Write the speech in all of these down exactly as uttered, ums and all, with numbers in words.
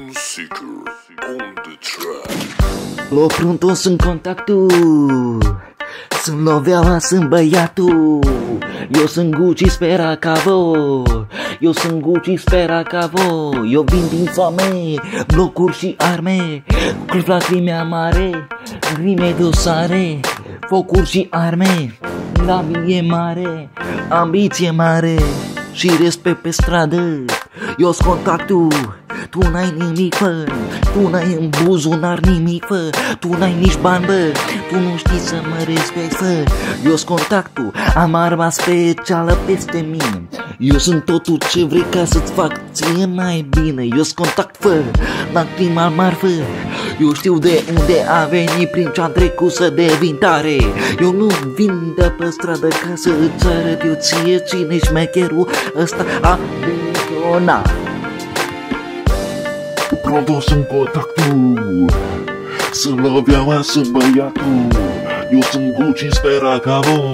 Seeker on the track. Lo pronto sunt contactul, sunt loveala, sunt băiatul. Eu sunt Gucci, spera cavo. Eu sunt Gucci, spera cavo. Eu vin din foame, blocuri și arme, cu la crimea mare, crime dosare, focuri și arme. La vie mare, ambiție mare și respect pe stradă. Eu sunt contactul, tu n-ai nimic, fă. Tu n-ai în buzunar nimic, fă. Tu n-ai nici bani, bă. Tu nu știi să mă respecti, fă. Eu sunt contactul, am arma specială peste mine. Eu sunt totul ce vrei ca să-ți fac ție mai bine. Eu sunt contact, fă, la crima marfă. Eu știu de unde a venit, prin ce-am trecut să devin tare. Eu nu vin de pe stradă ca să îți arăt eu ție cine-i șmecherul ăsta ambiționat. Pronto sunt contactul, sunt loveala, sunt băiatul. Eu sunt Gucci, spera cavo.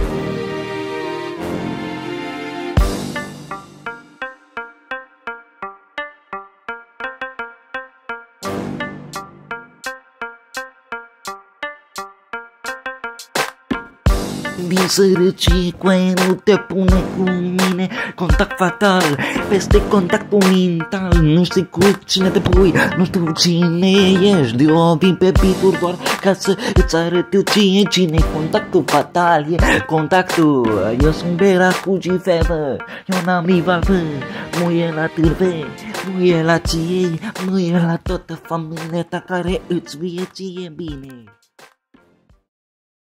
Din sărăcie cu aia nu te pune cu mine. Contact fatal, peste contactul mental. Nu știi cu cine te pui, nu știu cine ești. Eu vin pe beat-uri doar ca să îți arăt eu cine cine. Contactul fatal e contactul. Eu sunt Bera cu Gifevă. Eu n-am rival, fă. Nu e la târve, nu e la ție, nu e la toată familia ta care îți vie ție bine.